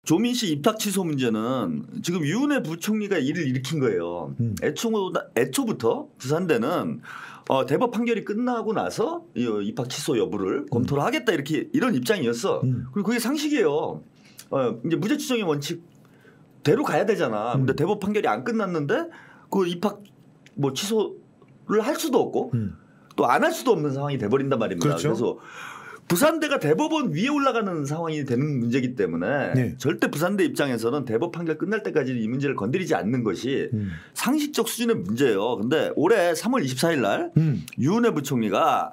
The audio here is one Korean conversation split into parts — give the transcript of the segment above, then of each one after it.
조민 씨 입학 취소 문제는 지금 유은혜 부총리가 일을 일으킨 거예요. 애초부터 부산대는 대법 판결이 끝나고 나서 입학 취소 여부를 검토를 하겠다 이런 입장이었어. 그리고 그게 상식이에요. 이제 무죄 추정의 원칙대로 가야 되잖아. 근데 대법 판결이 안 끝났는데 그 입학 뭐 취소를 할 수도 없고 또 안 할 수도 없는 상황이 돼버린단 말입니다. 그렇죠. 그래서 부산대가 대법원 위에 올라가는 상황이 되는 문제이기 때문에 네. 절대 부산대 입장에서는 대법 판결 끝날 때까지 이 문제를 건드리지 않는 것이 상식적 수준의 문제예요. 근데 올해 3월 24일 날 유은혜 부총리가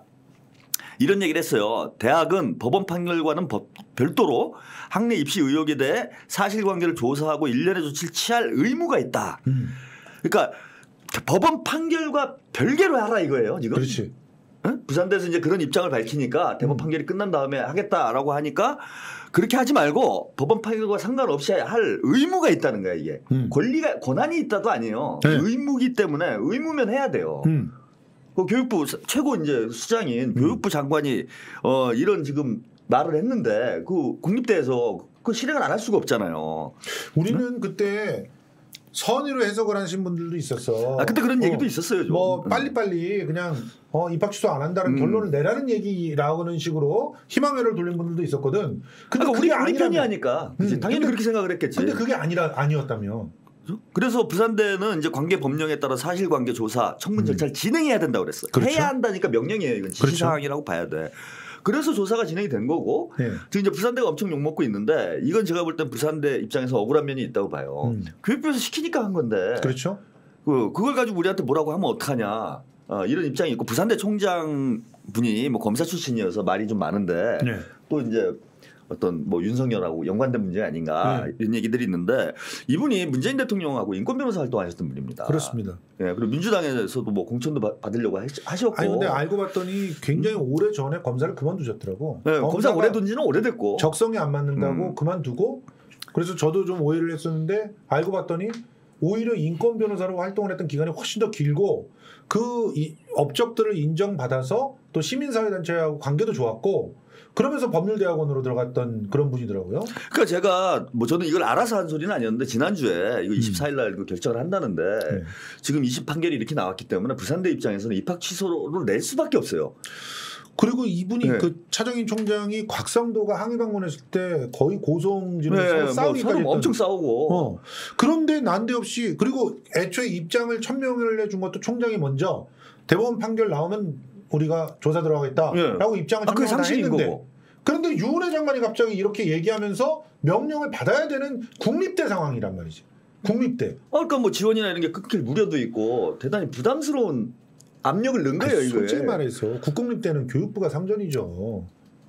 이런 얘기를 했어요. 대학은 법원 판결과는 별도로 학내 입시 의혹에 대해 사실관계를 조사하고 일련의 조치를 취할 의무가 있다. 그러니까 법원 판결과 별개로 하라 이거예요. 지금. 그렇지. 부산대에서 이제 그런 입장을 밝히니까 대법 판결이 끝난 다음에 하겠다라고 하니까 그렇게 하지 말고 법원 판결과 상관없이 할 의무가 있다는 거야 이게. 권한이 있다도 아니에요. 네. 의무기 때문에 의무면 해야 돼요. 그 교육부 최고 이제 수장인 교육부 장관이 이런 지금 말을 했는데 그 국립대에서 그 실행을 안 할 수가 없잖아요. 우리는 그때 선의로 해석을 하신 분들도 있었어. 그때 그런 얘기도 있었어요. 좀. 뭐 빨리빨리 그냥 입학 취소 안 한다는 결론을 내라는 얘기라고는 식으로 희망회를 돌린 분들도 있었거든. 근데 그게 우리 편이 하니까 당연히 그렇게 생각을 했겠지. 근데 그게 아니었다며. 그래서 부산대는 이제 관계 법령에 따라 사실관계 조사 청문 절차를 진행해야 된다고 그랬어요. 그렇죠. 해야 한다니까 명령이에요. 이건 지시사항이라고 봐야 돼. 그래서 조사가 진행이 된 거고 네. 지금 이제 부산대가 엄청 욕먹고 있는데 이건 제가 볼 땐 부산대 입장에서 억울한 면이 있다고 봐요. 교육부에서 시키니까 한 건데 그렇죠. 그걸 가지고 우리한테 뭐라고 하면 어떡하냐 이런 입장이 있고 부산대 총장 분이 뭐 검사 출신이어서 말이 좀 많은데 네. 또 이제 어떤 뭐 윤석열하고 연관된 문제 아닌가 이런 얘기들이 있는데 이분이 문재인 대통령하고 인권 변호사 활동하셨던 분입니다. 그렇습니다. 예, 그리고 민주당에서도 뭐 공천도 받으려고 하셨고. 아니 근데 알고 봤더니 굉장히 오래 전에 검사를 그만두셨더라고. 네, 검사 오래 둔 지는 오래됐고. 적성이 안 맞는다고 그만두고 그래서 저도 좀 오해를 했었는데 알고 봤더니 오히려 인권 변호사로 활동을 했던 기간이 훨씬 더 길고 그 업적들을 인정받아서 또 시민사회단체하고 관계도 좋았고 그러면서 법률대학원으로 들어갔던 그런 분이더라고요. 그러니까 제가 뭐 저는 이걸 알아서 한 소리는 아니었는데 지난주에 이거 24일 날 그 결정을 한다는데 지금 2심 판결이 이렇게 나왔기 때문에 부산대 입장에서는 입학 취소를 낼 수밖에 없어요. 그리고 이분이 그 차정인 총장이 곽상도가 항의 방문했을 때 거의 고소음질을 싸우기까지 뭐 엄청 싸우고 그런데 난데없이 그리고 애초에 입장을 천명을 해준 것도 총장이 먼저 대법원 판결 나오면 우리가 조사 들어가겠다라고 입장을 천명을 했는데 거고. 그런데 유은혜 장관이 갑자기 이렇게 얘기하면서 명령을 받아야 되는 국립대 상황이란 말이지. 국립대. 그러니까 뭐 지원이나 이런 게 끊길 우려도 있고 대단히 부담스러운 압력을 넣은 거예요. 이거 솔직히 말해서 국공립대는 교육부가 상전이죠.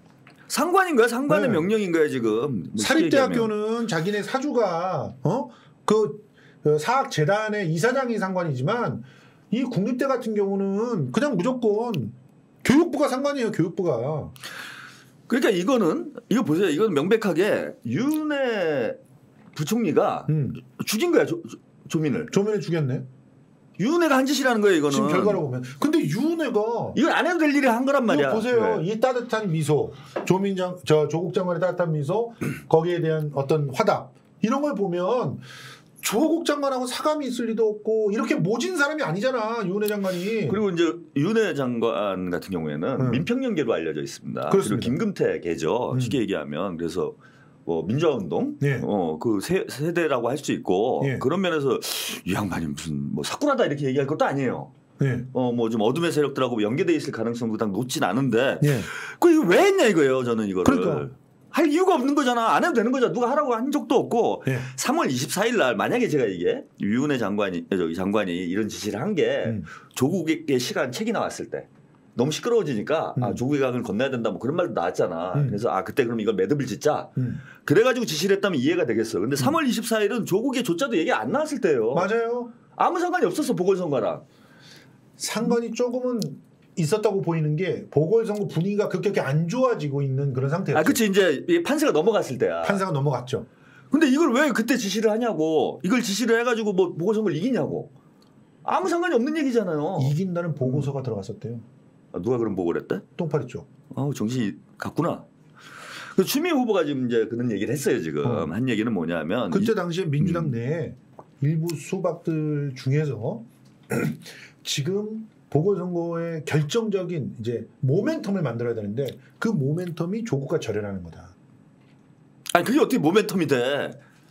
상관인 거야. 상관의 명령인 거야 지금. 뭐 사립대학교는 자기네 사주가 그 사학재단의 이사장이 상관이지만 이 국립대 같은 경우는 그냥 무조건 교육부가 상관이에요. 교육부가. 그러니까 이거 보세요. 이건 명백하게 유은혜 부총리가 죽인 거야. 조민을. 조민을 죽였네. 유은혜가 한 짓이라는 거예요. 이거는. 지금 결과로 보면. 근데 유은혜가 이건 안 해도 될 일을 한 거란 말이야. 보세요. 이 따뜻한 미소, 조국 장관의 따뜻한 미소, 거기에 대한 어떤 화답 이런 걸 보면 조국 장관하고 사감이 있을 리도 없고 이렇게 모진 사람이 아니잖아. 유은혜 장관이. 그리고 이제 유은혜 장관 같은 경우에는 민평연계로 알려져 있습니다. 그렇습니다. 그리고 김금태계죠. 쉽게 얘기하면 그래서 뭐 민주화운동 그 세대라고 할 수 있고 그런 면에서 이 양반이 무슨 뭐 사쿠라다 이렇게 얘기할 것도 아니에요. 뭐 좀 어둠의 세력들하고 연계돼 있을 가능성도 딱 놓진 않은데 그 이거 왜 했냐 이거예요. 저는 이거를. 그러니까. 할 이유가 없는 거잖아. 안 해도 되는 거잖아. 누가 하라고 한 적도 없고 3월 24일 날 만약에 제가 이게 유은혜 장관이 이런 지시를 한 게 조국의 시간 책이 나왔을 때 너무 시끄러워지니까 조국의 강을 건너야 된다 뭐 그런 말도 나왔잖아. 그래서 그때 그럼 이걸 매듭을 짓자. 그래가지고 지시를 했다면 이해가 되겠어. 근데 3월 24일은 조국의 조차도 얘기 안 나왔을 때예요. 맞아요. 아무 상관이 없었어. 보궐선거랑. 상관이 조금은 있었다고 보이는 게 보궐선거 분위기가 급격히 안 좋아지고 있는 그런 상태였죠. 그치. 이제 판세가 넘어갔을 때야. 판세가 넘어갔죠. 근데 이걸 왜 그때 지시를 하냐고. 이걸 지시를 해가지고 뭐 보궐선거를 이기냐고. 아무 상관이 없는 얘기잖아요. 이긴다는 보고서가 들어갔었대요. 누가 그런 보고를 했대? 똥파리 쪽. 정신이 갔구나. 그 추미애 후보가 지금 이제 그런 얘기를 했어요. 지금 한 얘기는 뭐냐면 그때 당시에 민주당 내에 일부 수박들 중에서 지금 보궐선거의 결정적인 이제 모멘텀을 만들어야 되는데 그 모멘텀이 조국과 절연하는 거다. 아니 그게 어떻게 모멘텀이 돼?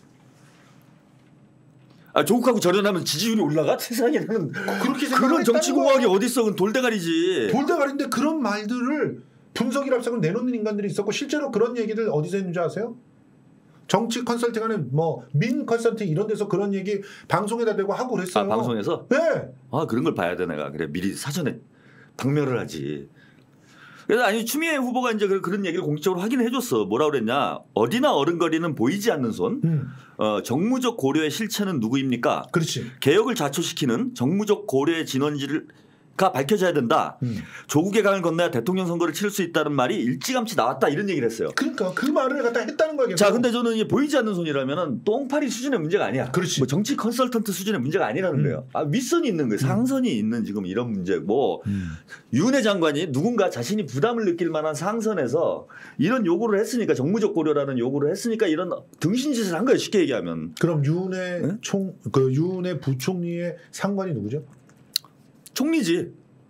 조국하고 절연하면 지지율이 올라가? 세상에는 그런 정치공학이 어디 있어? 그건 돌대가리지. 돌대가리인데 그런 말들을 분석이랍시고 내놓는 인간들이 있었고 실제로 그런 얘기들 어디서 했는지 아세요? 정치 컨설팅하는 뭐 민 컨설팅 이런 데서 그런 얘기 방송에다 대고 하고 그랬어요. 방송에서? 네. 그런 걸 봐야 돼 내가. 그래 미리 사전에 박멸을 하지. 그래서 아니 추미애 후보가 이제 그런 얘기를 공식적으로 확인해 줬어. 뭐라 그랬냐? 어디나 어른거리는 보이지 않는 손. 정무적 고려의 실체는 누구입니까? 그렇지. 개혁을 자초시키는 정무적 고려의 진원지를 가 밝혀져야 된다. 조국의 강을 건너야 대통령 선거를 치를 수 있다는 말이 일찌감치 나왔다 이런 얘기를 했어요. 그러니까 그 말을 갖다 했다는 거예요. 자, 근데 저는 이게 보이지 않는 손이라면은 똥파리 수준의 문제가 아니야. 그렇지. 뭐 정치 컨설턴트 수준의 문제가 아니라는 거예요. 윗선이 있는 거예요. 상선이 있는 지금 이런 문제고 윤회 장관이 누군가 자신이 부담을 느낄 만한 상선에서 이런 요구를 했으니까 정무적 고려라는 요구를 했으니까 이런 등신짓을 한 거예요. 쉽게 얘기하면. 그럼 윤회 윤회 부총리의 상관이 누구죠? 총리지.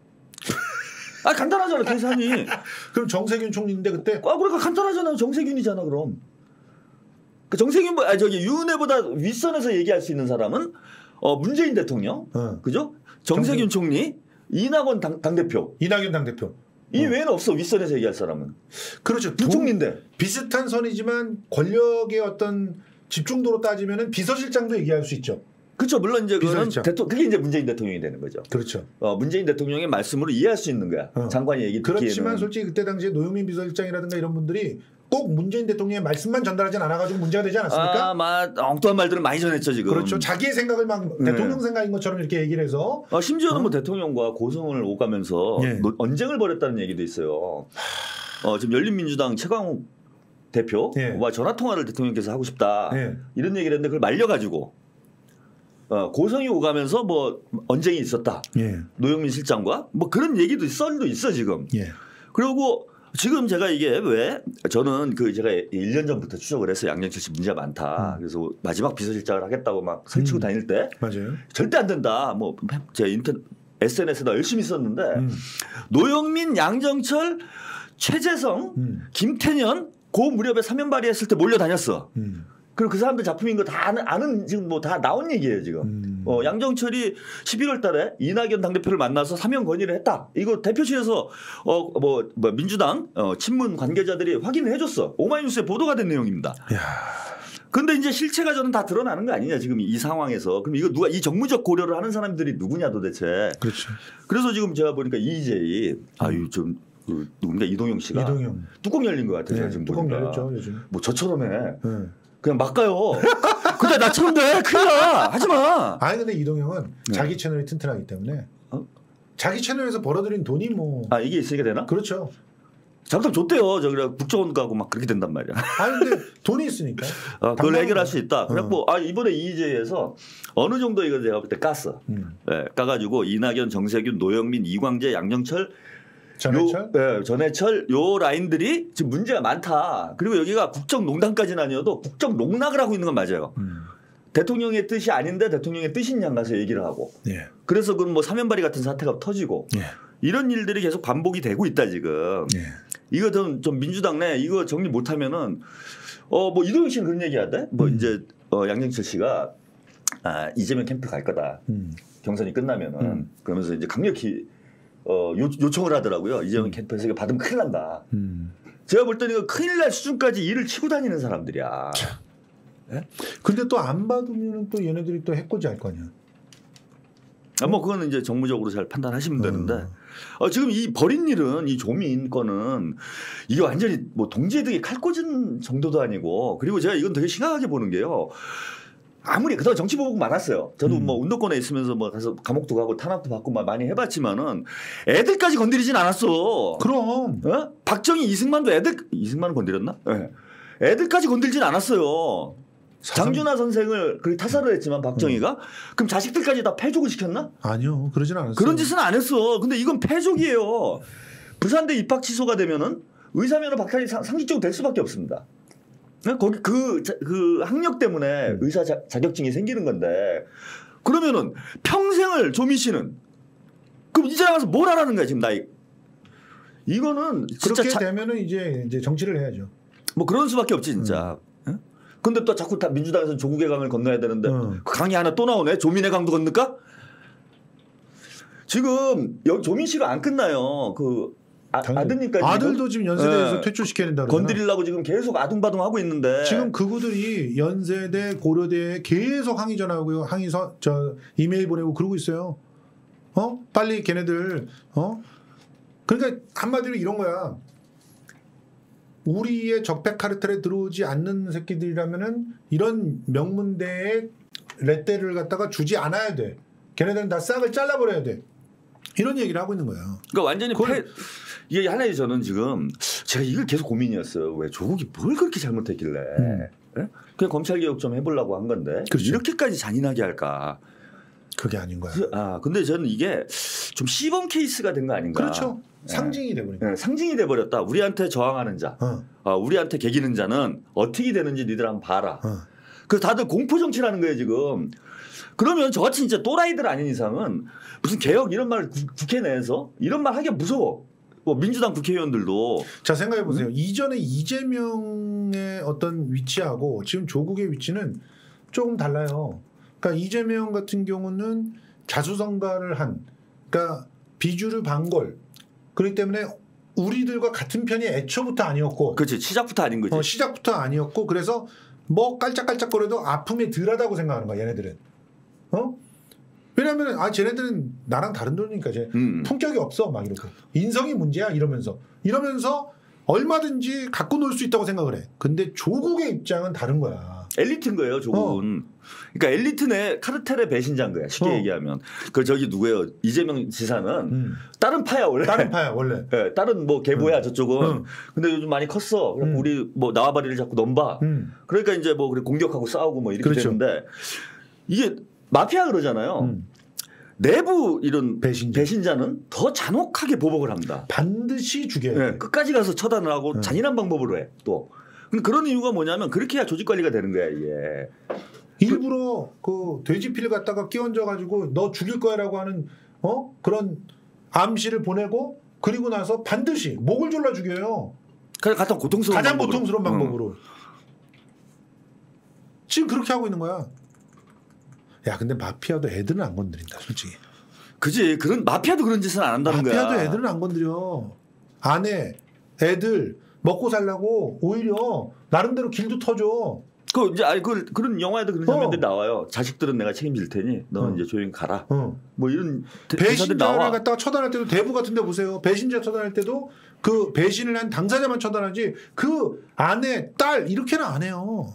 간단하잖아 계산이. 그럼 정세균 총리인데 그때. 그러니까 간단하잖아. 정세균이잖아 그럼. 그 정세균 윤회보다 윗선에서 얘기할 수 있는 사람은 문재인 대통령, 그죠? 정세균 총리, 이낙연 당대표. 이낙연 당대표. 이 외에는 없어 윗선에서 얘기할 사람은. 그렇죠. 부총리인데. 비슷한 선이지만 권력의 어떤 집중도로 따지면은 비서실장도 얘기할 수 있죠. 그렇죠. 물론 이제 그게 이제 문재인 대통령이 되는 거죠. 그렇죠. 문재인 대통령의 말씀으로 이해할 수 있는 거야. 장관이 얘기 듣기에는. 그렇지만 솔직히 그때 당시에 노영민 비서실장이라든가 이런 분들이 꼭 문재인 대통령의 말씀만 전달하진 않아가지고 문제가 되지 않았습니까? 엉뚱한 말들은 많이 전했죠 지금. 그렇죠. 자기의 생각을 막 대통령 생각인 것처럼 이렇게 얘기를 해서. 심지어는 뭐 대통령과 고성을 오가면서 언쟁을 벌였다는 얘기도 있어요. 지금 열린민주당 최강욱 대표와 전화 통화를 대통령께서 하고 싶다 이런 얘기를 했는데 그걸 말려가지고. 고성이 오가면서 뭐 언쟁이 있었다. 노영민 실장과 뭐 그런 얘기도 썰도 있어 지금. 그리고 지금 제가 이게 왜 저는 제가 1년 전부터 추적을 했어요. 양정철 씨 문제가 많다. 그래서 마지막 비서실장을 하겠다고 막 설치고 다닐 때 맞아요. 절대 안 된다. 뭐 제가 SNS에다 열심히 썼는데 노영민, 양정철, 최재성, 김태년 그 무렵에 사면 발의했을 때 몰려다녔어. 그리고 그 사람들 작품인 거 다 아는 지금 뭐 다 나온 얘기예요 지금. 양정철이 11월 달에 이낙연 당대표를 만나서 사면 건의를 했다. 이거 대표실에서 민주당 친문 관계자들이 확인을 해줬어. 오마이뉴스에 보도가 된 내용입니다. 근데 이제 실체가 저는 다 드러나는 거 아니냐 지금 이 상황에서. 그럼 이거 누가 이 정무적 고려를 하는 사람들이 누구냐 도대체. 그렇죠. 그래서 지금 제가 보니까 이재희 좀 누군가 이동영 씨가 뚜껑 열린 것 같아요. 지금 뚜껑 열렸죠 요즘. 뭐 저처럼 해. 그냥 막 가요. 근데 나처럼 돼. 큰일 나. 하지 마. 아니 근데 이동형은 자기 채널이 튼튼하기 때문에 자기 채널에서 벌어들인 돈이 뭐. 이게 있으니까 되나? 그렇죠. 잠깐 줬대요. 저기라 국정원 가고 막 그렇게 된단 말이야. 근데 돈이 있으니까. 그걸 해결할 수 있다. 그래갖고 이번에 이재에서 어느 정도 이거 제가 볼 때 깠어. 까가지고 이낙연, 정세균, 노영민, 이광재, 양정철 전해철 요 라인들이 지금 문제가 많다. 그리고 여기가 국정농단까지는 아니어도 국정농락을 하고 있는 건 맞아요. 대통령의 뜻이 아닌데 대통령의 뜻인 양 가서 얘기를 하고. 그래서 그럼 뭐 사면발의 같은 사태가 터지고 이런 일들이 계속 반복이 되고 있다 지금. 이거 좀 민주당 내 이거 정리 못하면은 뭐 이동영 씨는 그런 얘기하대. 뭐 이제 양정철 씨가 이재명 캠프 갈 거다. 경선이 끝나면은 그러면서 이제 강력히 요청을 하더라고요. 이재명 캠프에서 받으면 큰일 난다. 제가 볼 때는 큰일 날 수준까지 일을 치고 다니는 사람들이야. 근데 또 안 받으면 또 얘네들이 또 해코지 할 거 아니야. 뭐 그거는 이제 정무적으로 잘 판단하시면 되는데 지금 이 벌인 일은 이 조민 건은 이게 완전히 뭐 동지애들이 칼 꽂은 정도도 아니고 그리고 제가 이건 되게 심각하게 보는 게요. 아무리 그동안 정치보복 많았어요. 저도 뭐 운동권에 있으면서 뭐 가서 감옥도 가고 탄압도 받고 많이 해봤지만은 애들까지 건드리진 않았어. 그럼. 박정희 이승만도 이승만은 건드렸나? 애들까지 건들진 않았어요. 장준하 선생을 그렇게 타살을 했지만 박정희가 그럼 자식들까지 다 패족을 시켰나? 아니요, 그러진 않았어요. 그런 짓은 안 했어. 근데 이건 패족이에요. 부산대 입학 취소가 되면은 의사면허 박탈이 상식적으로 될 수밖에 없습니다. 거기 그 학력 때문에 의사 자격증이 생기는 건데 그러면은 평생을 조민 씨는 그럼 이제 나가서 뭘 하라는 거야 지금 나이. 이거는 진짜 그렇게 되면은 이제 정치를 해야죠. 뭐 그런 수밖에 없지 진짜. 근데 또 자꾸 다 민주당에서는 조국의 강을 건너야 되는데 그 강이 하나 또 나오네. 조민의 강도 건널까? 지금 여기 조민 씨가 안 끝나요. 그 아드님까지 아들도 지금 연세대에서 퇴출시켜야 된다 그러잖아. 건드리려고 지금 계속 아둥바둥 하고 있는데 지금 그구들이 연세대 고려대에 계속 항의 전화하고요. 항의서 이메일 보내고 그러고 있어요. 빨리 걔네들 그러니까 한마디로 이런 거야. 우리의 적폐 카르텔에 들어오지 않는 새끼들이라면은 이런 명문대에 레떼를 갖다가 주지 않아야 돼. 걔네들은 다 싹을 잘라버려야 돼. 이런 얘기를 하고 있는 거야. 그러니까 완전히 이게 하나의 저는 지금 제가 이걸 계속 고민이었어요. 왜 조국이 뭘 그렇게 잘못했길래 네? 그냥 검찰개혁 좀 해보려고 한 건데 그렇죠. 이렇게까지 잔인하게 할까? 그게 아닌 거야. 근데 저는 이게 좀 시범 케이스가 된 거 아닌가? 그렇죠. 상징이 돼버린다. 네, 상징이 돼버렸다. 우리한테 저항하는 자, 우리한테 개기는 자는 어떻게 되는지 니들 한번 봐라. 그래서 다들 공포 정치라는 거예요 지금. 그러면 저같이 진짜 또라이들 아닌 이상은 무슨 개혁 이런 말 국회 내에서 이런 말 하기가 무서워. 뭐 민주당 국회의원들도. 자 생각해 보세요. 이전에 이재명의 어떤 위치하고 지금 조국의 위치는 조금 달라요. 그러니까 이재명 같은 경우는 자수성가를 한, 그러니까 비주류 반골. 그렇기 때문에 우리들과 같은 편이 애초부터 아니었고. 그렇지. 시작부터 아닌 거지. 시작부터 아니었고 그래서 뭐 깔짝깔짝거려도 아픔이 덜하다고 생각하는 거야 얘네들은. 왜냐하면 쟤네들은 나랑 다른 돈이니까 쟤 품격이 없어 막 이러고 인성이 문제야 이러면서 얼마든지 갖고 놀 수 있다고 생각을 해. 근데 조국의 입장은 다른 거야. 엘리트인 거예요 조국은. 그러니까 엘리트 내 카르텔의 배신자인 거야 쉽게 얘기하면. 그 저기 누구예요? 이재명 지사는 다른 파야 원래. 다른 파야 원래. 네, 다른 뭐 계보야 저쪽은. 근데 요즘 많이 컸어. 그래서 우리 뭐 나와바리를 자꾸 넘봐. 그러니까 이제 뭐 그래 공격하고 싸우고 뭐 이렇게 그렇죠. 되는데 이게 마피아 그러잖아요. 내부 이런 배신자는 더 잔혹하게 보복을 합니다. 반드시 죽여야 돼. 네, 끝까지 가서 처단을 하고 잔인한 방법으로 해 또. 그런 이유가 뭐냐면 그렇게 해야 조직 관리가 되는 거야 이게. 일부러 그 돼지피를 갖다가 끼얹어 가지고 너 죽일 거야라고 하는 그런 암시를 보내고 그리고 나서 반드시 목을 졸라 죽여요. 가장 고통스러운 가장 고통스러운 방법으로. 지금 그렇게 하고 있는 거야. 야, 근데 마피아도 애들은 안 건드린다, 솔직히. 그지. 마피아도 그런 짓은 안 한다는 거야. 마피아도 애들은 안 건드려. 아내, 애들 먹고 살라고 오히려 나름대로 길도 터줘. 그런 영화에도 그런 장면들이 나와요. 자식들은 내가 책임질 테니 너는 이제 조용히 가라. 뭐 이런 배신자를 갖다가 처단할 때도 대부 같은 데 보세요. 배신자 처단할 때도 그 배신을 한 당사자만 처단하지 그 아내, 딸 이렇게는 안 해요.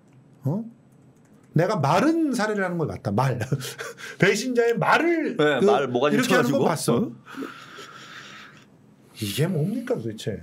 내가 말은 살해를 하는 걸 봤다. 말. 배신자의 말을 네, 말 모가지 이렇게 하는 거 봤어. 쳐가지고. 이게 뭡니까 도대체.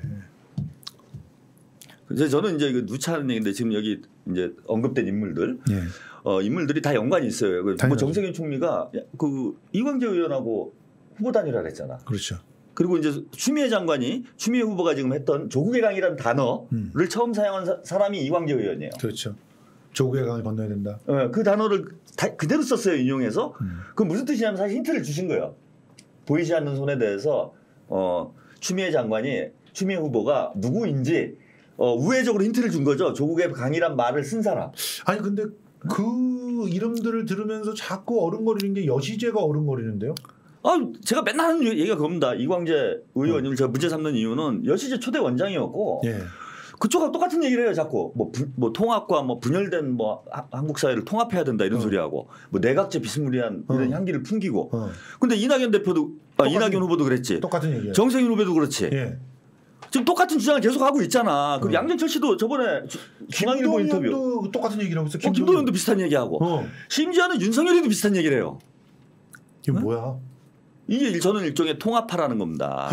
이제 저는 이제 누차하는 얘기인데 지금 여기 이제 언급된 인물들, 인물들이 다 연관이 있어요. 뭐 정세균 총리가 그 이광재 의원하고 후보 단일화를 했잖아. 그렇죠. 그리고 이제 추미애 후보가 지금 했던 조국의 강이라는 단어를 처음 사용한 사람이 이광재 의원이에요. 그렇죠. 조국의 강을 건너야 된다. 그 단어를 그대로 썼어요. 인용해서. 그 무슨 뜻이냐면 사실 힌트를 주신 거예요. 보이지 않는 손에 대해서 추미애 후보가 누구인지 우회적으로 힌트를 준 거죠. 조국의 강이란 말을 쓴 사람. 아니 근데 그 이름들을 들으면서 자꾸 어른거리는 게 여시제가 어른거리는데요. 제가 맨날 하는 얘기가 그겁니다. 이광재 의원을 제가 문제 삼는 이유는 여시제 초대 원장이었고 그쪽하고 똑같은 얘기를 해요. 자꾸 뭐 통합과 뭐 분열된 뭐 한국 사회를 통합해야 된다 이런 소리하고 뭐 내각제 비스무리한 이런 향기를 풍기고. 근데 이낙연 후보도 그랬지. 똑같은 얘기예요. 정세균 후보도 그렇지. 지금 똑같은 주장을 계속 하고 있잖아. 그리고 양정철 씨도 저번에 중앙일보 인터뷰. 김동연도 똑같은 얘기를 하고 있어. 김동연도 비슷한 얘기하고. 심지어는 윤석열이도 비슷한 얘기를 해요. 이게 뭐야? 이게 저는 일종의 통합하라는 겁니다.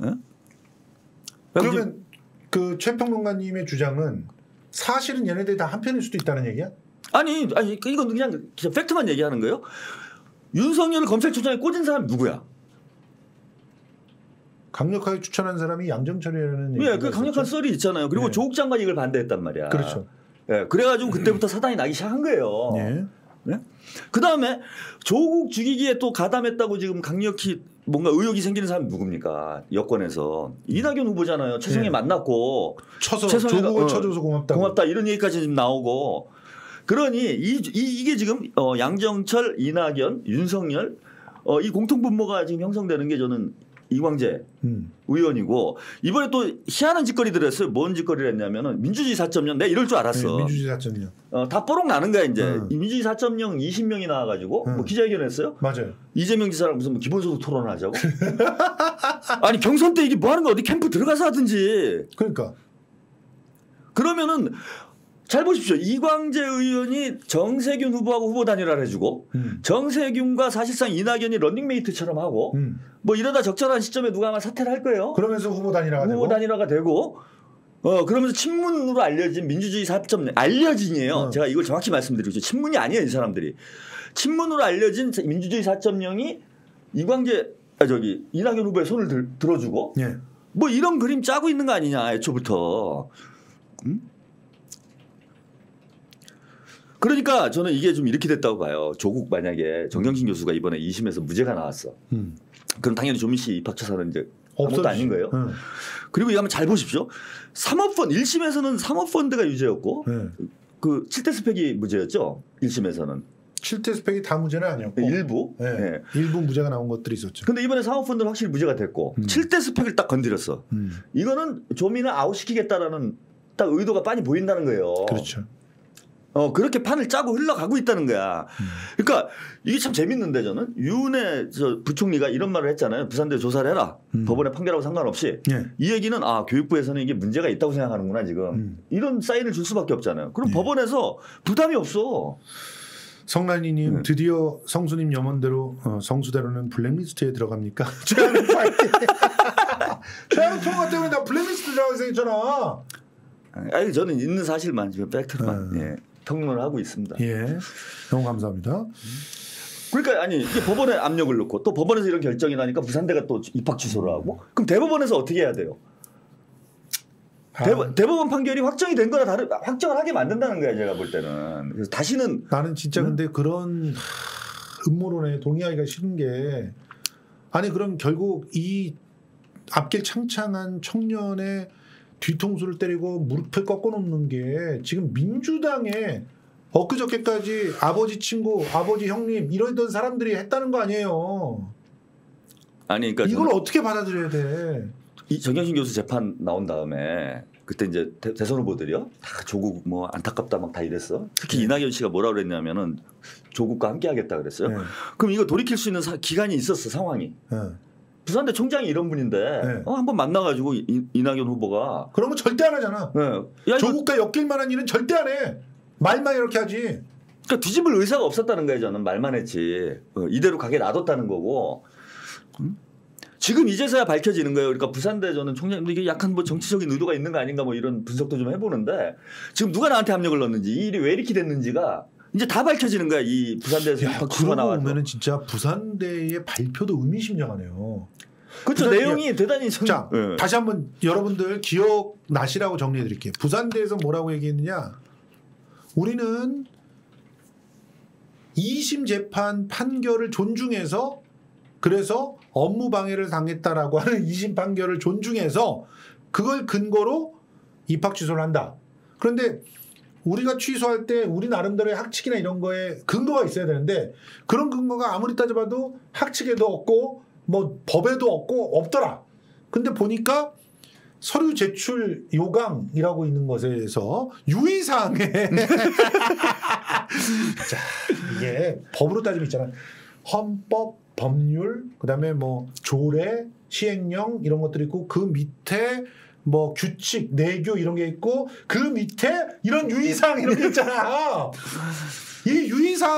그러면 그 최평론가님의 주장은 사실은 얘네들이 다 한편일 수도 있다는 얘기야? 아니 이건 그냥 팩트만 얘기하는 거예요. 윤석열을 검찰총장에 꽂은 사람이 누구야? 강력하게 추천한 사람이 양정철이라는 얘기가 네, 그 강력한 있었죠? 썰이 있잖아요. 그리고 네. 조국 장관이 이걸 반대했단 말이야. 그렇죠. 예, 그래가지고 그때부터 사단이 나기 시작한 거예요. 네. 네? 그 다음에 조국 죽이기에 또 가담했다고 지금 강력히 뭔가 의혹이 생기는 사람이 누굽니까? 여권에서 이낙연 후보잖아요. 최성애 네. 만났고 쳐서 최성애가, 조국을 쳐줘서 고맙다. 이런 얘기까지 지금 나오고 그러니 이게 지금 양정철, 이낙연, 윤석열 이 공통 분모가 지금 형성되는 게 저는 이광재 의원이고 이번에 또 희한한 짓거리들을 했어요. 뭔 짓거리를 했냐면은 민주주의 4.0 내가 이럴 줄 알았어. 네, 민주주의 4.0. 다 뽀록 나는 거야 이제. 이 민주주의 4.0 20명이 나와가지고 뭐 기자회견했어요. 맞아요. 이재명 지사랑 무슨 뭐 기본소득 토론을 하자고. 아니 경선 때 이게 뭐 하는 거야. 어디 캠프 들어가서 하든지. 그러니까. 그러면은 잘 보십시오. 이광재 의원이 정세균 후보하고 후보 단일화를 해주고 정세균과 사실상 이낙연이 런닝메이트처럼 하고 뭐 이러다 적절한 시점에 누가 아마 사퇴를 할 거예요. 그러면서 후보 단일화가 되고 그러면서 친문으로 알려진 민주주의 4.0 알려진이에요. 제가 이걸 정확히 말씀드리고 있죠. 친문이 아니에요. 이 사람들이. 친문으로 알려진 민주주의 4.0이 이낙연 후보의 손을 들어주고 예. 뭐 이런 그림 짜고 있는 거 아니냐 애초부터. 그러니까 저는 이게 좀 이렇게 됐다고 봐요. 조국 만약에 정경심 교수가 이번에 2심에서 무죄가 나왔어. 그럼 당연히 조민 씨 입학 처사는 이제 아무것도 아닌 거예요. 그리고 이거 한번 잘 보십시오. 사모펀드 1심에서는 사모펀드가 유죄였고 그 7대 스펙이 무죄였죠. 1심에서는. 7대 스펙이 다 무죄는 아니었고 일부. 네. 네. 일부 무죄가 나온 것들이 있었죠. 근데 이번에 사모펀드는 확실히 무죄가 됐고 7대 스펙을 딱 건드렸어. 이거는 조민을 아웃시키겠다라는 딱 의도가 빤히 보인다는 거예요. 그렇죠. 그렇게 판을 짜고 흘러가고 있다는 거야. 그러니까 이게 참 재밌는데 저는 유은혜 부총리가 이런 말을 했잖아요. 부산대 조사를 해라. 법원의 판결하고 상관없이. 예. 이 얘기는 교육부에서는 이게 문제가 있다고 생각하는구나 지금. 이런 사인을 줄 수밖에 없잖아요. 그럼 법원에서 부담이 없어. 성란이님 드디어 성수님 염원대로 성수대로는 블랙리스트에 들어갑니까? 최하는 통화 때문에 나 블랙리스트 들어가게 생겼잖아. 아니 저는 있는 사실만 지금 팩트만 평론을 하고 있습니다. 예, 너무 감사합니다. 그러니까 아니 이게 법원에 압력을 넣고 또 법원에서 이런 결정이 나니까 부산대가 또 입학 취소를 하고 그럼 대법원에서 어떻게 해야 돼요? 대법원 판결이 확정이 된 거나 확정을 하게 만든다는 거야 제가 볼 때는. 그래서 다시는 나는 진짜 근데 그런 음모론에 동의하기가 싫은 게 아니 그럼 결국 이 앞길 창창한 청년의 뒤통수를 때리고 무릎을 꺾어놓는 게 지금 민주당에 엊그저께까지 아버지 친구, 아버지 형님 이러던 사람들이 했다는 거 아니에요. 아니 그러니까 이걸 어떻게 받아들여야 돼? 이 정경심 교수 재판 나온 다음에 그때 이제 대선 후보들이요 다 조국 뭐 안타깝다 막 다 이랬어. 특히 이낙연 씨가 뭐라 그랬냐면은 조국과 함께하겠다 그랬어요. 그럼 이거 돌이킬 수 있는 기간이 있었어 상황이. 부산대 총장이 이런 분인데 한번 만나가지고 이낙연 후보가 그런 거 절대 안 하잖아. 야, 조국과 엮일 만한 일은 절대 안 해. 말만 이렇게 하지. 그러니까 뒤집을 의사가 없었다는 거예요. 저는 말만 했지. 이대로 가게 놔뒀다는 거고. 지금 이제서야 밝혀지는 거예요. 그러니까 부산대 저는 총장님도 이게 약간 뭐 정치적인 의도가 있는 거 아닌가 뭐 이런 분석도 좀 해보는데 지금 누가 나한테 압력을 넣었는지 이 일이 왜 이렇게 됐는지가 이제 다 밝혀지는 거야. 이 부산대에서 입학 취소가 나와서. 보면은 진짜 부산대의 발표도 의미심장하네요. 그렇죠. 내용이 대단히 자 다시 한번 여러분들 기억나시라고 정리해드릴게요. 부산대에서 뭐라고 얘기했느냐. 우리는 2심 재판 판결을 존중해서 그래서 업무 방해를 당했다라고 하는 2심 판결을 존중해서 그걸 근거로 입학 취소를 한다. 그런데 우리가 취소할 때 우리 나름대로의 학칙이나 이런 거에 근거가 있어야 되는데 그런 근거가 아무리 따져봐도 학칙에도 없고 뭐 법에도 없더라. 근데 보니까 서류 제출 요강이라고 있는 것에서 유의사항에 자 이게 법으로 따지면 있잖아. 헌법, 법률, 그다음에 뭐 조례, 시행령 이런 것들이 있고 그 밑에 뭐 규칙, 내교 이런 게 있고 그 밑에 이런 유의사항 이런 게 있잖아. 이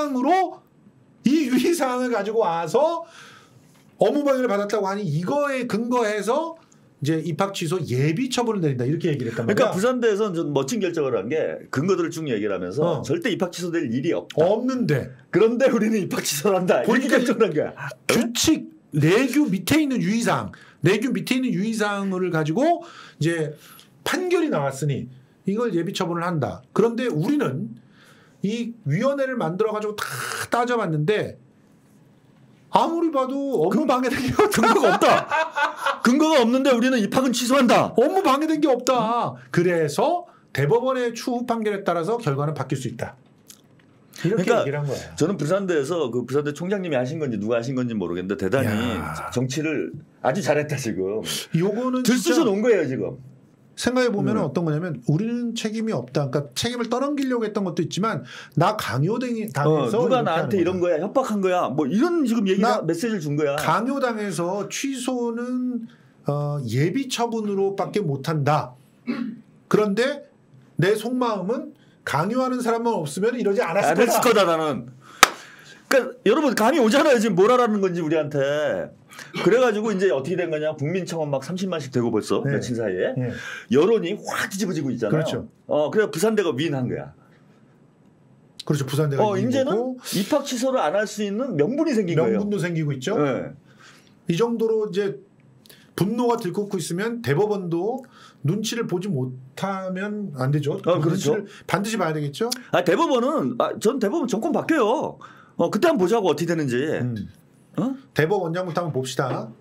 유의사항을 가지고 와서 업무방해를 받았다고 하니 이거에 근거해서 이제 입학 취소 예비 처분을 내린다 이렇게 얘기를 했단 말이야. 그러니까 부산대에서는 좀 멋진 결정을 한 게 근거들을 쭉 얘기를 하면서 절대 입학 취소될 일이 없다. 없는데 그런데 우리는 입학 취소를 한다. 이렇게 결정을 한 거야. 규칙, 내교 밑에 있는 유의사항 내규 밑에 있는 유의사항을 가지고 이제 판결이 나왔으니 이걸 예비 처분을 한다. 그런데 우리는 이 위원회를 만들어 가지고 다 따져봤는데 아무리 봐도 업무 방해된 게 근거가 없다. 근거가 없는데 우리는 입학은 취소한다. 업무 방해된 게 없다. 그래서 대법원의 추후 판결에 따라서 결과는 바뀔 수 있다. 이렇게 그러니까 얘기를 한 거예요. 저는 부산대에서 그 부산대 총장님이 하신 건지 누가 하신 건지 모르겠는데 대단히 정치를 아주 잘했다 지금. 요거는 들쑤셔 놓은 거예요 지금. 생각해 보면 어떤 거냐면 우리는 책임이 없다. 그러니까 책임을 떠넘기려고 했던 것도 있지만 나 강요당해서 누가 나한테 이런 거야 협박한 거야 뭐 이런 지금 얘기가 메시지를 준 거야. 강요당해서 취소는 예비 처분으로밖에 못한다. 그런데 내 속마음은 강요하는 사람만 없으면 이러지 않았을 거다 나는. 그러니까 여러분 감이 오잖아요 지금 뭘 하라는 건지 우리한테. 그래가지고 이제 어떻게 된 거냐 국민청원 막 30만씩 되고 벌써 네. 며칠 사이에 네. 여론이 확 뒤집어지고 있잖아요. 그렇죠. 그래 부산대가 위인한 거야. 그렇죠. 부산대가 이제는 입학 취소를 안 할 수 있는 명분이 생긴 거예요. 명분도 생기고 있죠. 네. 이 정도로 이제 분노가 들끓고 있으면 대법원도 눈치를 보지 못하면 안 되죠. 그렇죠. 반드시 봐야 되겠죠. 대법원은 전 대법원 정권 바뀌어요. 그때 한번 보자고 어떻게 되는지. 대법원장부터 한번 봅시다.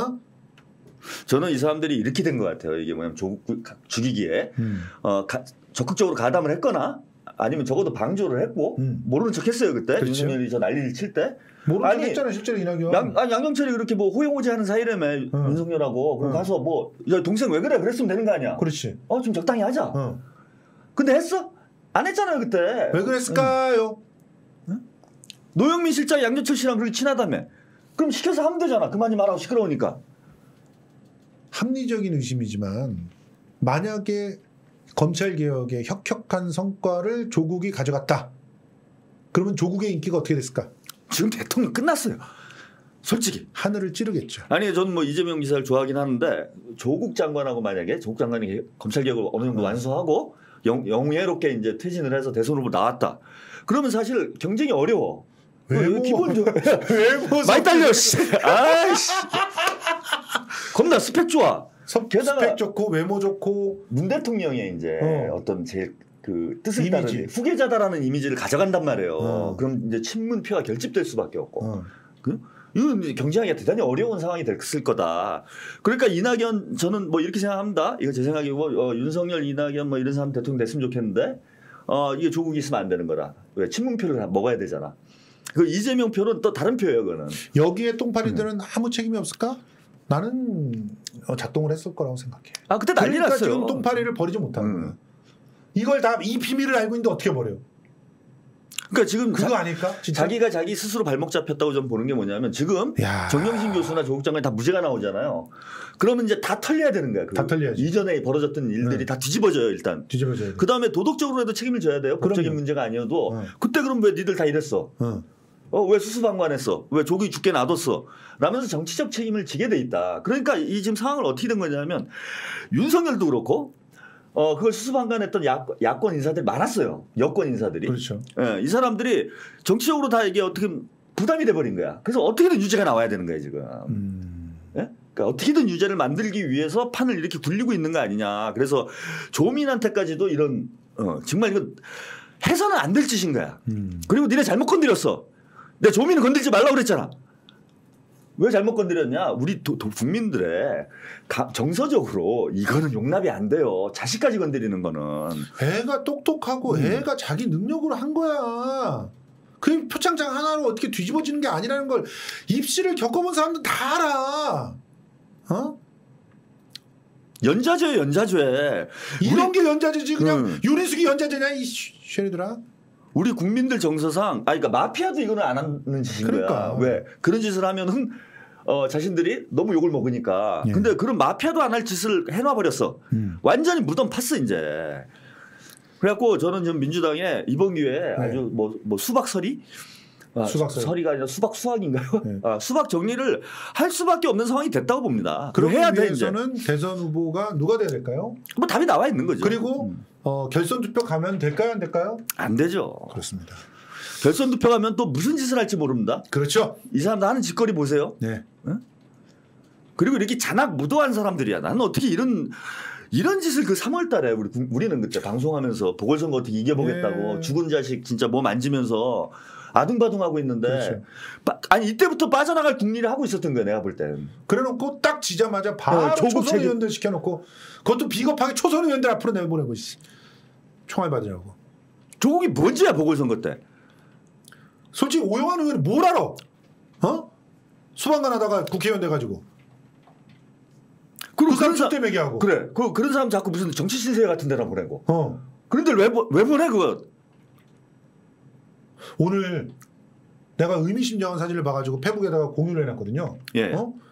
저는 이 사람들이 이렇게 된 것 같아요. 이게 뭐냐면 조국 죽이기에 적극적으로 가담을 했거나 아니면 적어도 방조를 했고 모르는 척했어요 그때. 그렇죠. 윤석열이 저 난리를 칠 때. 모르는 척 했잖아요 실제로 이낙연. 양경철이 그렇게 뭐 호용호제하는 사이라며 윤석열하고 그럼 가서 뭐 야 동생 왜 그래 그랬으면 되는 거 아니야. 그렇지. 좀 적당히 하자. 근데 했어? 안 했잖아요 그때. 왜 그랬을까요? 노영민 실장 양경철 씨랑 그렇게 친하다며. 그럼 시켜서 하면 되잖아. 그만이 말하고 시끄러우니까. 합리적인 의심이지만 만약에 검찰개혁의 혁혁한 성과를 조국이 가져갔다. 그러면 조국의 인기가 어떻게 됐을까? 지금 대통령 끝났어요. 솔직히. 하늘을 찌르겠죠. 아니 저는 뭐 이재명 지사를 좋아하긴 하는데 조국 장관하고 만약에 조국 장관이 검찰개혁을 어느 정도 완수하고 영예롭게 이제 퇴진을 해서 대선 후보 나왔다. 그러면 사실 경쟁이 어려워. 기본적으로 외모 많이 딸려. 아이씨. 겁나 스펙 좋아. 스펙 좋고 외모 좋고 문 대통령의 이제 어떤 제일 그 뜻을 따르는 후계자다라는 이미지를 가져간단 말이에요. 그럼 이제 친문표가 결집될 수밖에 없고. 이건 경쟁하기가 대단히 어려운 상황이 됐을 거다. 그러니까 이낙연 저는 뭐 이렇게 생각합니다. 이거 제 생각이고 윤석열, 이낙연 뭐 이런 사람 대통령 됐으면 좋겠는데 이게 조국이 있으면 안 되는 거라. 왜 친문표를 먹어야 되잖아. 그 이재명 표는 또 다른 표예요, 그거는. 여기에 똥파리들은 아무 책임이 없을까? 나는 작동을 했을 거라고 생각해. 그때 난리 그러니까 났어요. 지금 똥파리를 버리지 못하는 거야. 이걸 다 이 비밀을 알고 있는데 어떻게 버려? 그러니까 지금 그거 아닐까? 진짜? 자기가 자기 스스로 발목 잡혔다고 좀 보는 게 뭐냐면 지금 정경심 교수나 조국 장관이 다 무죄가 나오잖아요. 그러면 이제 다 털려야 되는 거야. 다 털려야지. 이전에 벌어졌던 일들이 다 뒤집어져요 일단. 뒤집어져요. 그 다음에 도덕적으로라도 책임을 져야 돼요. 법적인 문제가 아니어도. 그때 그럼 왜 니들 다 이랬어? 왜 수수방관했어? 왜 조국이 죽게 놔뒀어? 라면서 정치적 책임을 지게 돼 있다. 그러니까 이 지금 상황을 어떻게 된 거냐면 윤석열도 그렇고 그걸 수수방관했던 야권 인사들이 많았어요. 여권 인사들이. 그렇죠. 이 사람들이 정치적으로 다 이게 어떻게 부담이 돼버린 거야. 그래서 어떻게든 유죄가 나와야 되는 거예요 지금. 예? 그러니까 어떻게든 유죄를 만들기 위해서 판을 이렇게 굴리고 있는 거 아니냐. 그래서 조민한테까지도 이런 정말 이건 해서는 안 될 짓인 거야. 그리고 니네 잘못 건드렸어. 내가 조민은 건들지 말라고 그랬잖아. 왜 잘못 건드렸냐? 우리 국민들의 정서적으로 이거는 용납이 안 돼요. 자식까지 건드리는 거는. 애가 똑똑하고 애가 자기 능력으로 한 거야. 그 표창장 하나로 어떻게 뒤집어지는 게 아니라는 걸 입시를 겪어본 사람들 다 알아. 연자죄 연자죄. 이런 게 연자죄지. 그냥 윤희숙이 연자죄냐 이 쉐리들아. 우리 국민들 정서상 그러니까 마피아도 이거는 안 하는 짓인 거야. 왜 그런 짓을 하면은 자신들이 너무 욕을 먹으니까. 근데 그런 마피아도 안 할 짓을 해놔 버렸어. 완전히 무덤 팠어 이제. 그래갖고 저는 지금 민주당에 이번 기회에 아주 뭐 수박설이 설이가 아니라 수박인가요? 수박 정리를 할 수밖에 없는 상황이 됐다고 봅니다. 그럼 해야 돼 이제. 대선 후보가 누가 돼야 될까요? 뭐 답이 나와 있는 거죠. 그리고 결선 투표 가면 될까요, 안 될까요? 안 되죠. 그렇습니다. 결선 투표 가면 또 무슨 짓을 할지 모릅니다. 그렇죠. 이 사람들 하는 짓거리 보세요. 네. 응? 그리고 이렇게 잔악무도한 사람들이야. 나는 어떻게 이런 짓을 그 3월달에 우리는 그때 방송하면서 보궐선거 어떻게 이겨보겠다고 죽은 자식 진짜 뭐 만지면서 아둥바둥하고 있는데 그렇죠. 아니 이때부터 빠져나갈 국리를 하고 있었던 거야 내가 볼 땐. 그래놓고 딱 지자마자 바로 초선 의원들 시켜놓고 그것도 비겁하게 초선 의원들 앞으로 내보내고 총알 받으라고. 조국이 뭔지야 보궐선거 때. 솔직히 오영환 의원이 뭘 알아? 어? 수방관 하다가 국회의원 돼가지고. 그리고 그 사람 때 매기하고. 그래. 그런 사람 자꾸 무슨 정치 신세 같은 데나 보내고. 그런데 왜 보내 그거? 오늘 내가 의미심장한 사진을 봐가지고 페북에다가 공유를 해놨거든요. 예.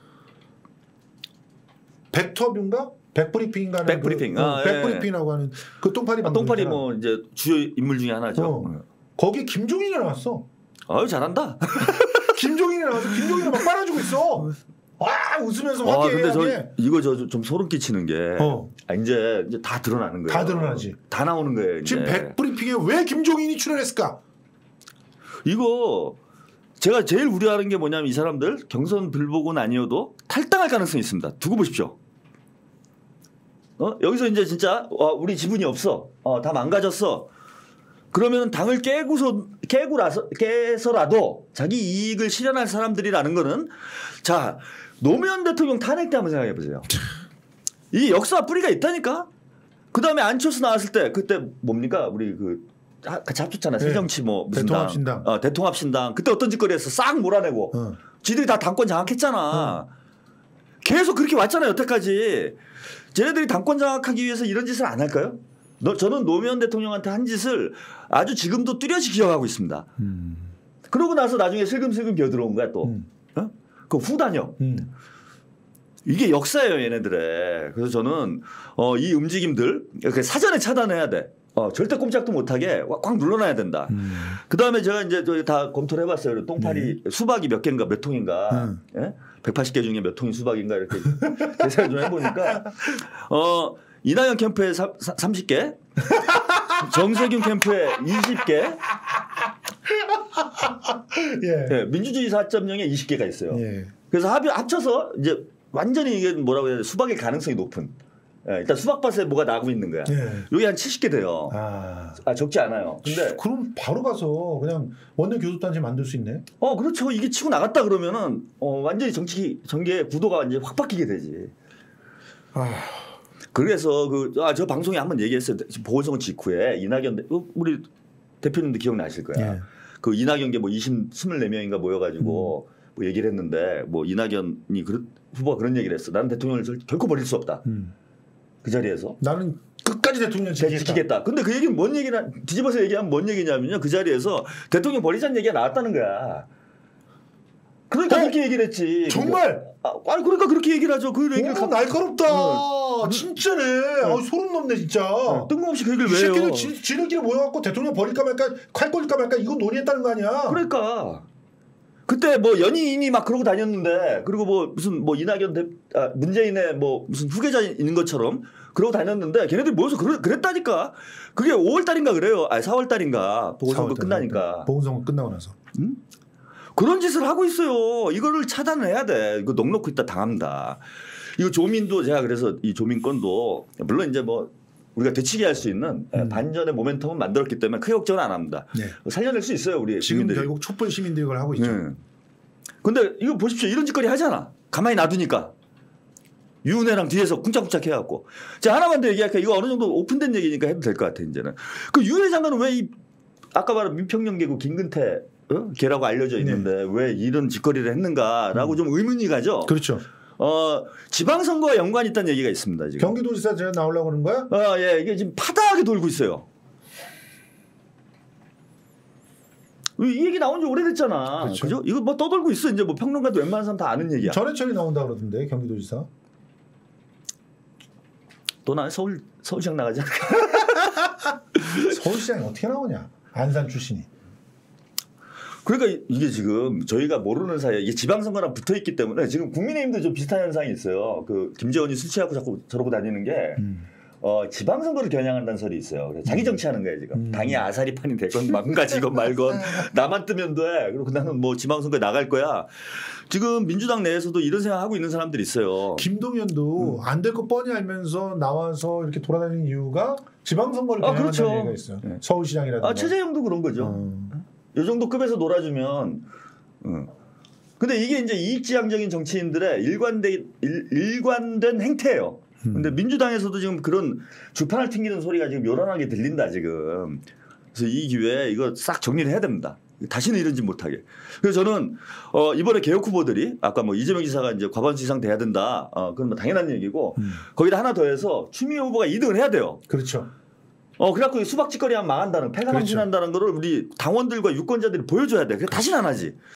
백터뷰인가? 백브리핑인가? 백브리핑. 백브리핑이라고 하는 그 똥파리 방송. 똥파리 뭐 이제 주요 인물 중에 하나죠. 거기 김종인이 나왔어. 아유 잘한다. 김종인이 나와서 김종인을 막 빨아주고 있어. 웃으면서 근데 이거 좀 소름 끼치는 게 이제 다 드러나는 거예요. 다 드러나지. 다 나오는 거예요. 이제. 지금 백브리핑에 왜 김종인이 출연했을까? 이거 제가 제일 우려하는 게 뭐냐면 이 사람들 경선 불복은 아니어도 탈당할 가능성이 있습니다. 두고 보십시오. 여기서 이제 진짜 우리 지분이 없어. 다 망가졌어. 그러면 당을 깨서라도 자기 이익을 실현할 사람들이라는 거는 자 노무현 대통령 탄핵 때 한번 생각해 보세요. 이 역사 뿌리가 있다니까. 그다음에 안철수 나왔을 때 그때 뭡니까 우리 같이 합쳤잖아요. 네. 새정치 뭐 무슨 대통합신당. 대통합신당. 그때 어떤 짓거리 했어. 싹 몰아내고. 지들이 다 당권 장악했잖아. 계속 그렇게 왔잖아요. 여태까지. 쟤네들이 당권 장악하기 위해서 이런 짓을 안 할까요? 저는 노무현 대통령한테 한 짓을 아주 지금도 뚜렷이 기억하고 있습니다. 그러고 나서 나중에 슬금슬금 기어들어온 거야 또. 그 후단역. 이게 역사예요 얘네들의. 그래서 저는 이 움직임들 사전에 차단해야 돼. 절대 꼼짝도 못하게 꽉 눌러놔야 된다. 그다음에 제가 이제 다 검토를 해봤어요. 똥파리 수박이 몇 개인가 몇 통인가. 예? 180개 중에 몇 통이 수박인가 이렇게 계산을 좀 해보니까 이낙연 캠프에 30개, 정세균 캠프에 20개, 예, 민주주의 4.0에 20개가 있어요. 예. 그래서 합쳐서 이제 완전히 이게 뭐라고 해야 돼 수박의 가능성이 높은. 예, 일단 수박밭에 뭐가 나고 있는 거야. 예. 여기 한 70개 돼요. 적지 않아요. 근데 그럼 바로 가서 그냥 원내 교섭단체 만들 수 있네. 그렇죠. 이게 치고 나갔다 그러면은 완전히 정치 전개의 구도가 이제 확 바뀌게 되지. 그래서 저 방송에 한번 얘기했어요. 보궐선거 직후에 이낙연 우리 대표님도 기억나실 거야. 예. 그 이낙연계 뭐 24명인가 모여가지고 뭐 얘기를 했는데 뭐 이낙연이 후보가 그런 얘기를 했어. 나는 대통령을 결코 버릴 수 없다. 그 자리에서 나는 끝까지 대통령 지키겠다. 근데 그 얘기는 뭔 얘기나 뒤집어서 얘기하면 뭔 얘기냐면요. 그 자리에서 대통령 버리자는 얘기가 나왔다는 거야. 그러니까 그렇게 얘기를 했지. 정말? 그러니까 그렇게 얘기를 하죠. 그 얘기를 날카롭다. 진짜네. 소름 돋네 진짜. 뜬금없이 그 얘기를 왜 해요? 이 새끼들 지들끼리 모여갖고 대통령 버릴까 말까 칼 꼴릴까 말까 이거 논의했다는 거 아니야. 그러니까. 그때 뭐 연예인이 막 그러고 다녔는데 그리고 뭐 무슨 뭐 이낙연 문재인의 뭐 무슨 후계자 있는 것처럼 그러고 다녔는데 걔네들이 모여서 그랬다니까. 그게 5월달인가 그래요. 4월달인가 보궐선거 끝나니까. 보궐선거 끝나고 나서. 그런 짓을 하고 있어요. 이거를 차단을 해야 돼. 이거 넋 놓고 있다 당합니다. 이거 조민도 제가 그래서 이 조민 건도 물론 이제 뭐 우리가 되치게 할 수 있는 반전의 모멘텀은 만들었기 때문에 크게 걱정은 안 합니다. 네. 살려낼 수 있어요. 우리 지금 국민들이. 결국 촛불 시민들이 이걸 하고 있죠. 근데 이거 보십시오. 이런 짓거리 하잖아. 가만히 놔두니까. 유은혜랑 뒤에서 쿵짝쿵짝 해갖고. 자 하나만 더 얘기할게요. 이거 어느 정도 오픈된 얘기니까 해도 될 것 같아 이제는. 그 유은혜 장관은 왜 아까 말한 민평연계구 김근태 걔라고 알려져 있는데 왜 이런 짓거리를 했는가라고 좀 의문이 가죠. 그렇죠. 지방선거와 연관이 있다는 얘기가 있습니다. 지금. 경기도지사 제가 나오려고 하는 거야? 예, 이게 지금 파다하게 돌고 있어요. 이 얘기 나온 지 오래됐잖아. 그렇죠. 그죠? 이거 뭐 떠돌고 있어. 이제 뭐 평론가도 웬만한 사람 다 아는 얘기야. 전해철이 나온다 그러던데 경기도지사. 또 나 서울시장 나가지 않을까? 서울시장이 어떻게 나오냐? 안산 출신이. 그러니까 이게 지금 저희가 모르는 사이에 이게 지방선거랑 붙어 있기 때문에 지금 국민의힘도 좀 비슷한 현상이 있어요. 그 김재원이 술 취하고 자꾸 저러고 다니는 게 지방선거를 겨냥한다는 설이 있어요. 그래서 자기 정치하는 거예요 지금. 당이 아사리판이 되건 망가지건 말건 나만 뜨면 돼. 그리고 나는 뭐 지방선거에 나갈 거야. 지금 민주당 내에서도 이런 생각하고 있는 사람들이 있어요. 김동연도 안 될 거 뻔히 알면서 나와서 이렇게 돌아다니는 이유가 지방선거를 겨냥한다는 그렇죠. 얘기가 있어요. 네. 서울시장이라든가. 최재형도 그런 거죠. 이 정도 급에서 놀아주면. 근데 이게 이제 이익지향적인 정치인들의 일관된 행태예요. 근데 민주당에서도 지금 그런 주판을 튕기는 소리가 지금 요란하게 들린다 지금. 그래서 이 기회에 이거 싹 정리를 해야 됩니다. 다시는 이런지 못하게. 그래서 저는 이번에 개혁 후보들이 아까 뭐 이재명 지사가 이제 과반수 이상 돼야 된다. 그건 뭐 당연한 얘기고 거기다 하나 더해서 추미애 후보가 2등을 해야 돼요. 그렇죠. 그래갖고 수박짓거리 하면 망한다는 패가 망신한다는 거를 우리 당원들과 유권자들이 보여줘야 돼. 그래서 다시는 안 하지.